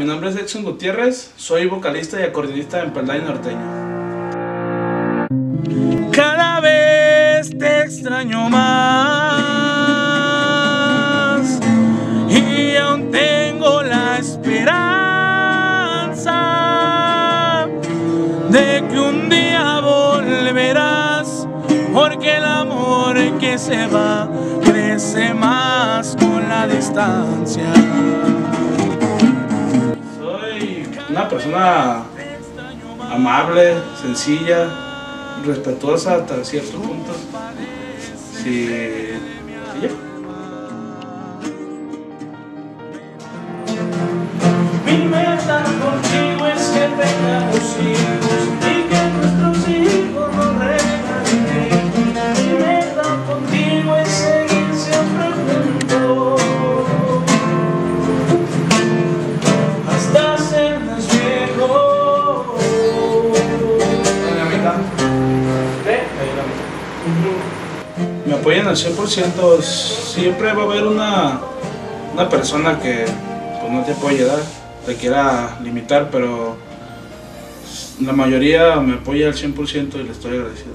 nombre es Edson Gutiérrez, soy vocalista y acordeonista en Peldaño Norteño. Cada vez te extraño más y aún tengo la esperanza de que un día volverás, porque el amor que se va crece más con la distancia. Soy una persona amable, sencilla, respetuosa hasta cierto punto. Sí, ya. Mi meta contigo es que tengamos hijos y que nuestros hijos nos regalen. Mi meta contigo es seguir siempre juntos hasta hacernos viejos. ¿En la mitad? Me apoyan al 100%. Siempre va a haber una persona que pues, no te puede ayudar, te quiera limitar, pero la mayoría me apoya al 100% y le estoy agradecido.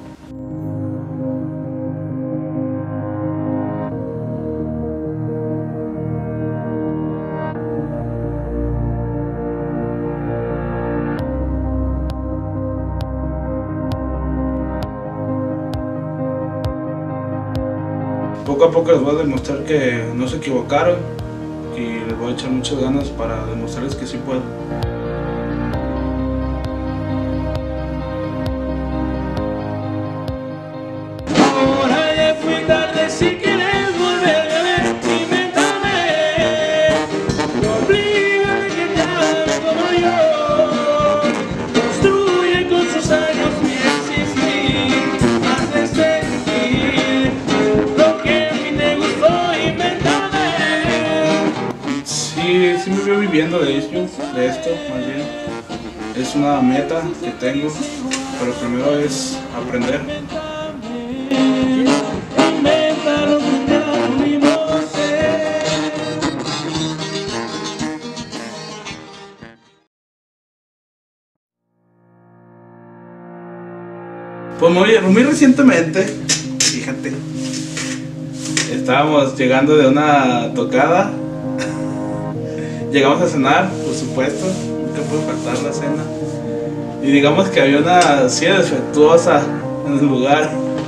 Poco a poco les voy a demostrar que no se equivocaron y les voy a echar muchas ganas para demostrarles que sí puedo. Ahora ya fui tarde, si quieres volver a ver, invéntame. No obliga a que te hagas como yo. Construye con sus años mi existir, hazle sentir lo que a mí te gustó, invéntame. Sí me veo viviendo de esto, más bien. Es una meta que tengo, pero primero es aprender. Pues muy recientemente, fíjate, estábamos llegando de una tocada. Llegamos a cenar, por supuesto, nunca puede faltar la cena. Y digamos que había una silla defectuosa en el lugar.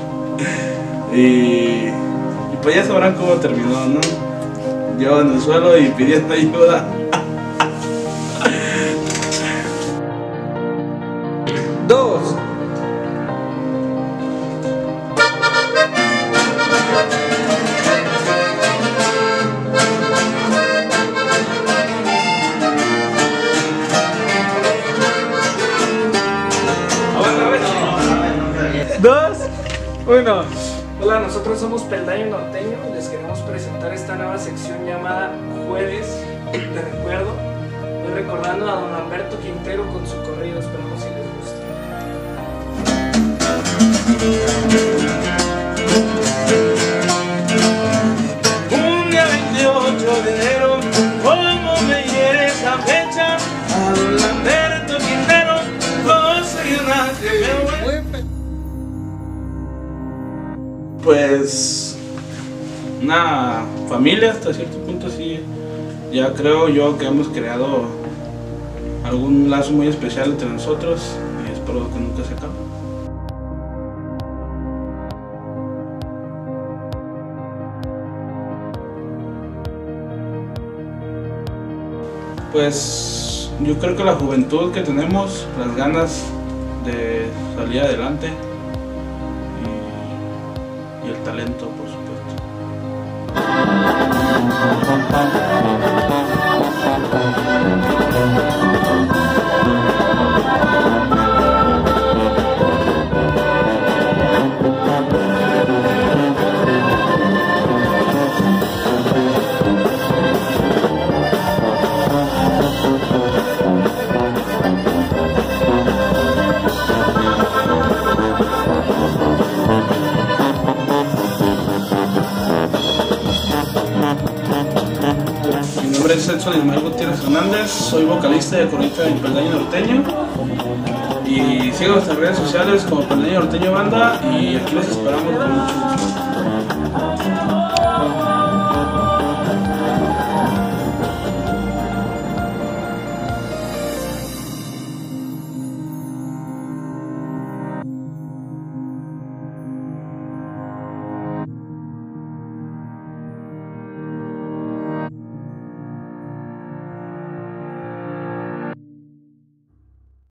Y pues ya sabrán cómo terminó, ¿no? Yo en el suelo y pidiendo ayuda. Dos. Dos, uno. Hola, nosotros somos Peldaño Norteño y les queremos presentar esta nueva sección llamada Jueves de Recuerdo. Hoy recordando a don Lamberto Quintero con su corrido, esperamos si les gusta. Un día 28 de enero, ¿cómo me hiere esa fecha? A don Lamberto Quintero, soy una que me pues una familia hasta cierto punto, sí. Ya creo yo que hemos creado algún lazo muy especial entre nosotros y espero que nunca se acabe. Pues yo creo que la juventud que tenemos, las ganas de salir adelante y el talento, por supuesto. Mi nombre es soy Ismael Gutiérrez Hernández, soy vocalista de corriente del Peldaño Norteño. Y sigan nuestras redes sociales como Peldaño Norteño Banda y aquí los esperamos con mucho gusto.